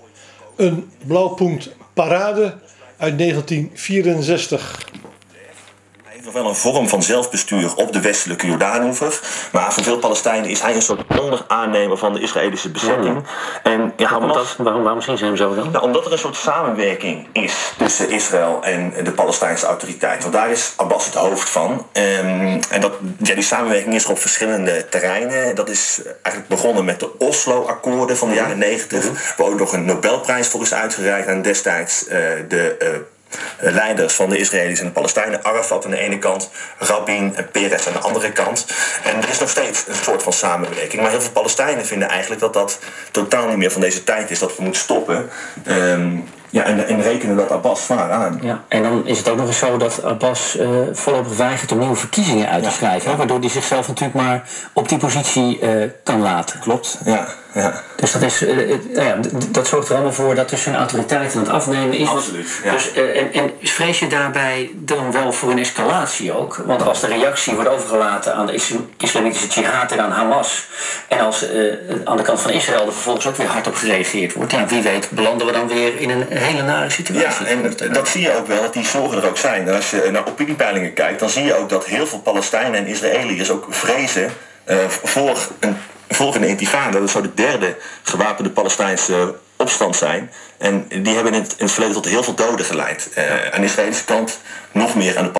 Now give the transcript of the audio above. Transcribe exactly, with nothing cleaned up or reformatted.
Een blauwpunt parade uit negentien vierenzestig. Hij heeft nog wel een vorm van zelfbestuur op de westelijke Jordaanoever. Maar voor veel Palestijnen is hij een soort onderaannemer van de Israëlische bezetting. Mm. En ja, Hamas, Hamas, waarom, waarom zien ze hem zo dan? nou, omdat er een soort samenwerking is tussen Israël en de Palestijnse autoriteit. Want daar is Abbas het hoofd van. Um, en dat, ja, die samenwerking is er op verschillende terreinen. Dat is eigenlijk begonnen met de Oslo-akkoorden van de jaren negentig. Mm-hmm. Waar ook nog een Nobelprijs voor is uitgereikt aan destijds uh, de... Uh, leiders van de Israëli's en de Palestijnen. Arafat aan de ene kant, Rabin en Peres aan de andere kant. En er is nog steeds een soort van samenwerking. Maar heel veel Palestijnen vinden eigenlijk dat dat totaal niet meer van deze tijd is. Dat we moeten stoppen. Um, ja, en, en rekenen dat Abbas zwaar aan. Ja, en dan is het ook nog eens zo dat Abbas uh, voorlopig weigert om nieuwe verkiezingen uit te ja. schrijven. Hè, waardoor hij zichzelf natuurlijk maar op die positie uh, kan laten. Klopt, ja. ja. Dus dat, is, uh, uh, ja, d- dat zorgt er allemaal voor dat dus zijn autoriteit aan het afnemen is. Absoluut, ja. Dus, uh, en, en vrees je daarbij dan wel voor een escalatie ook? Want als de reactie wordt overgelaten aan de islam- islamitische jihad en aan Hamas, en als uh, aan de kant van Israël er vervolgens ook weer hard op gereageerd wordt, ja, wie weet belanden we dan weer in een hele nare situatie. Ja, en dat zie je ook wel, dat die zorgen er ook zijn. En als je naar opiniepeilingen kijkt, dan zie je ook dat heel veel Palestijnen en Israëliërs ook vrezen uh, voor een volgende intifada. Dat zou de derde gewapende Palestijnse opstand zijn. En die hebben in het, in het verleden tot heel veel doden geleid. Uh, aan de Israëlische kant nog meer aan de